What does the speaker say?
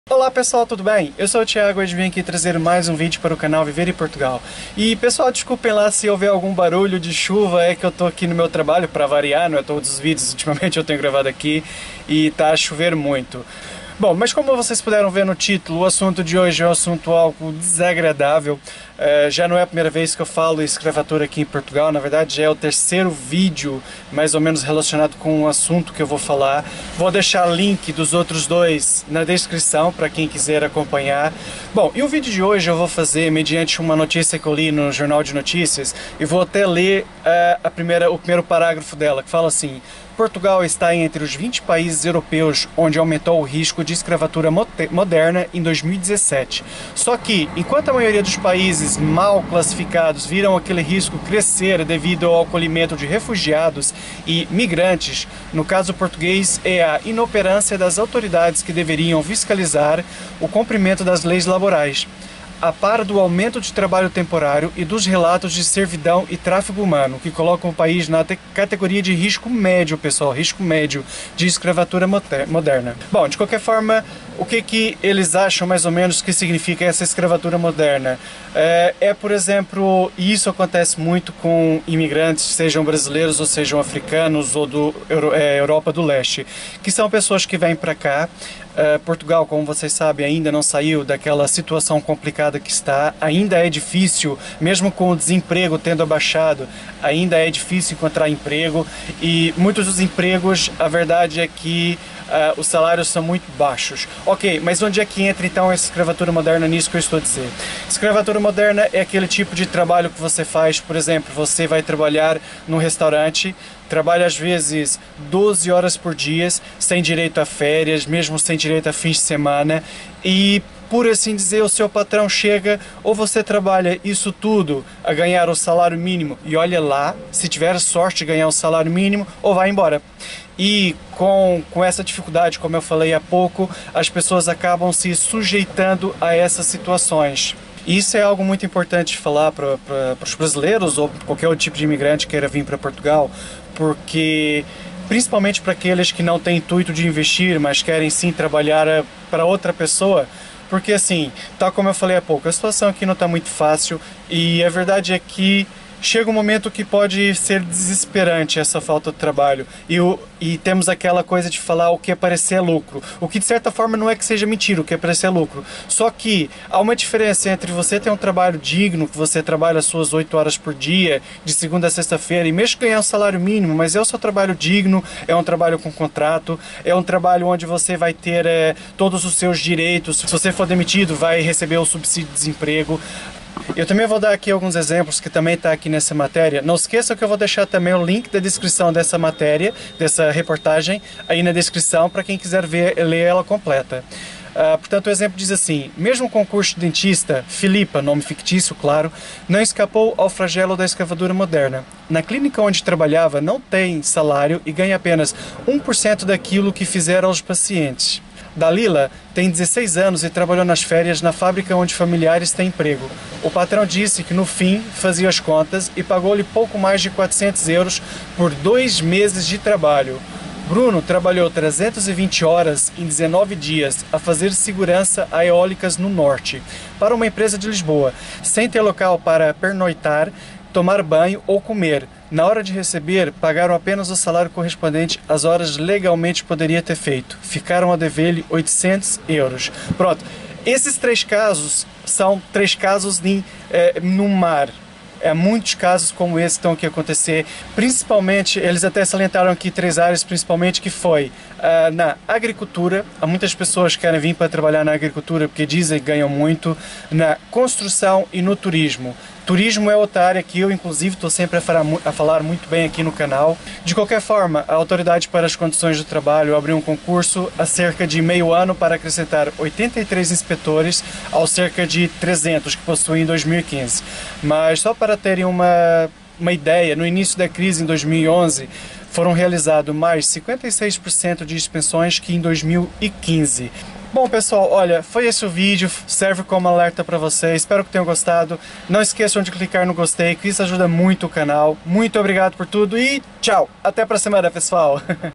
Olá pessoal, tudo bem? Eu sou o Thiago e vim aqui trazer mais um vídeo para o canal Viver em Portugal. E pessoal, desculpem lá se houver algum barulho de chuva, é que eu tô aqui no meu trabalho, para variar, não é todos os vídeos, ultimamente eu tenho gravado aqui e tá a chover muito. Bom, mas como vocês puderam ver no título, o assunto de hoje é um assunto algo desagradável. Já não é a primeira vez que eu falo escravatura aqui em Portugal, na verdade já é o terceiro vídeo mais ou menos relacionado com o assunto que eu vou falar. Vou deixar link dos outros dois na descrição para quem quiser acompanhar. Bom, e o vídeo de hoje eu vou fazer mediante uma notícia que eu li no Jornal de Notícias e vou até ler o primeiro parágrafo dela, que fala assim: Portugal está entre os 20 países europeus onde aumentou o risco de escravatura moderna em 2017. Só que, enquanto a maioria dos países mal classificados viram aquele risco crescer devido ao acolhimento de refugiados e migrantes, no caso português é a inoperância das autoridades que deveriam fiscalizar o cumprimento das leis laborais, a par do aumento de trabalho temporário e dos relatos de servidão e tráfigo humano, que colocam o país na categoria de risco médio, pessoal, risco médio de escravatura moderna. Bom, de qualquer forma, o que eles acham mais ou menos que significa essa escravatura moderna? Por exemplo, e isso acontece muito com imigrantes, sejam brasileiros ou sejam africanos ou do Europa do Leste, que são pessoas que vêm para cá. Portugal, como vocês sabem, ainda não saiu daquela situação complicada que está, ainda é difícil, mesmo com o desemprego tendo abaixado, ainda é difícil encontrar emprego e muitos dos empregos, a verdade é que os salários são muito baixos. Ok, mas onde é que entra então essa escravatura moderna nisso que eu estou a dizer? Escravatura moderna é aquele tipo de trabalho que você faz, por exemplo, você vai trabalhar num restaurante, trabalha às vezes 12 horas por dia, sem direito a férias, mesmo sem direito a fins de semana, e por assim dizer, o seu patrão chega, ou você trabalha isso tudo a ganhar o salário mínimo, e olha lá, se tiver sorte de ganhar o salário mínimo, ou vai embora. E com essa dificuldade, como eu falei há pouco, as pessoas acabam se sujeitando a essas situações. Isso é algo muito importante de falar para os brasileiros ou qualquer outro tipo de imigrante que queira vir para Portugal, porque principalmente para aqueles que não têm intuito de investir, mas querem sim trabalhar para outra pessoa, porque assim, tal como eu falei há pouco, a situação aqui não está muito fácil e a verdade é que chega um momento que pode ser desesperante essa falta de trabalho e temos aquela coisa de falar o que é parecer lucro, o que de certa forma não é que seja mentira, o que é parecer lucro, só que há uma diferença entre você ter um trabalho digno, que você trabalha as suas 8 horas por dia, de segunda a sexta-feira, e mesmo ganhar um salário mínimo, mas é o seu trabalho digno, é um trabalho com contrato, é um trabalho onde você vai ter todos os seus direitos, se você for demitido vai receber o subsídio de desemprego. Eu também vou dar aqui alguns exemplos que também está aqui nessa matéria. Não esqueça que eu vou deixar também o link da descrição dessa matéria, dessa reportagem, aí na descrição para quem quiser ler ela completa. Portanto, o exemplo diz assim: mesmo o concurso de dentista, Filipa, nome fictício, claro, não escapou ao flagelo da escravatura moderna. Na clínica onde trabalhava não tem salário e ganha apenas 1% daquilo que fizeram aos pacientes. Dalila tem 16 anos e trabalhou nas férias na fábrica onde familiares têm emprego. O patrão disse que no fim fazia as contas e pagou-lhe pouco mais de 400 euros por 2 meses de trabalho. Bruno trabalhou 320 horas em 19 dias a fazer segurança a eólicas no norte, para uma empresa de Lisboa, sem ter local para pernoitar, tomar banho ou comer. Na hora de receber, pagaram apenas o salário correspondente às horas legalmente poderia ter feito. Ficaram a dever-lhe 800 euros. Pronto, esses 3 casos são 3 casos no mar. Muitos casos como esse estão aqui a acontecer, principalmente, eles até salientaram aqui 3 áreas principalmente, que foi na agricultura, há muitas pessoas que querem vir para trabalhar na agricultura porque dizem que ganham muito, na construção e no turismo. Turismo é outra área que eu, inclusive, estou sempre a falar muito bem aqui no canal. De qualquer forma, a Autoridade para as Condições do Trabalho abriu um concurso há cerca de meio ano para acrescentar 83 inspetores aos cerca de 300 que possuem em 2015. Mas só para terem uma ideia, no início da crise em 2011, foram realizados mais 56% de inspeções que em 2015. Bom pessoal, olha, foi esse o vídeo, serve como alerta para vocês, espero que tenham gostado. Não esqueçam de clicar no gostei, que isso ajuda muito o canal. Muito obrigado por tudo e tchau! Até a próxima semana, pessoal!